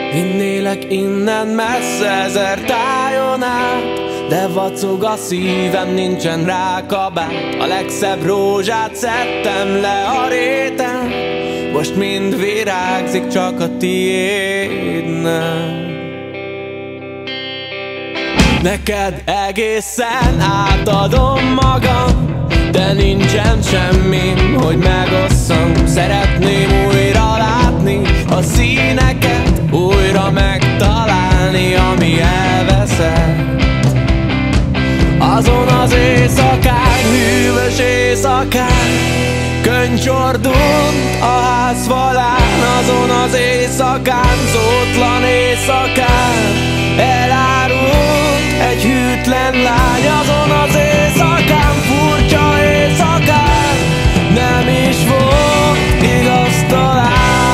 Vinnélek innen messze, ezer tájon át, de vacog a szívem, nincsen rá kabát. A legszebb rózsát szedtem le a réten, most mind virágzik, csak a tiéd nem. Neked egészen átadom magam, de nincsen semmi, hogy megosszam. Szeretném újra látni a színeket, újra megtalálni, ami elveszett. Azon az éjszakán, hűvös éjszakán, könycsordult a ház falán. Azon az éjszakán, szótlan éjszakán, elárult egy hűtlen lány. Azon az éjszakán, furcsa éjszakán, nem is volt igaz talán.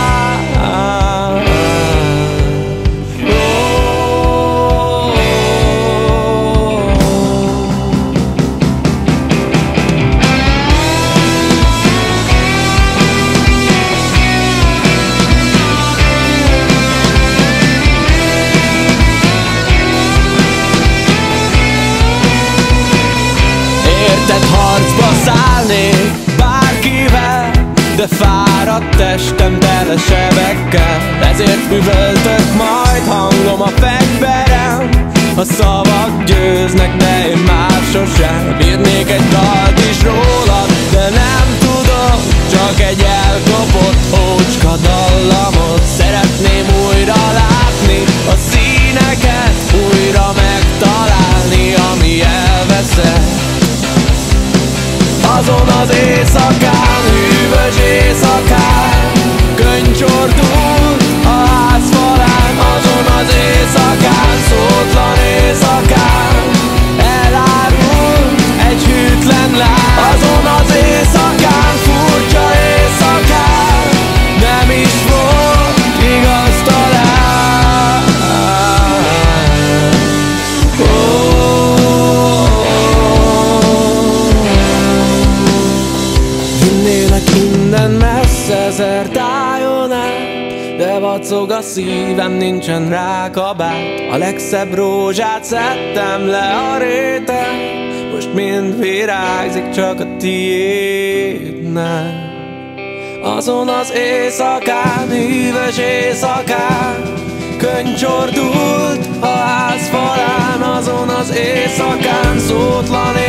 Harcba szállnék bárkivel, de fáradt testem tele sebekkel. Ezért üvöltök majd, hangom a fegyverem. A szavak győznek, de én már sosem. Írnék egy dalt is rólad, de nem tudok, csak egy elkopott ócska dallamot. Szeretném újra látni a színeket, újra megtalálni, ami elveszett. Azon az éjszakán, hűvös éjszakán, könycsordult a ház falán. Azon az éjszakán, szótlan éjszakán, elárult egy hűtlen lány. Azon az éjszakán, furcsa éjszakán, nem is volt igaz talán. Innen messze, ezer tájon át, de vacog a szívem, nincsen rá kabát. A legszebb rózsát szedtem le a réten, most mind virágzik, csak a tiéd nem. Azon az éjszakán, hűvös éjszakán, könycsordult a ház falán. Azon az éjszakán, szótlan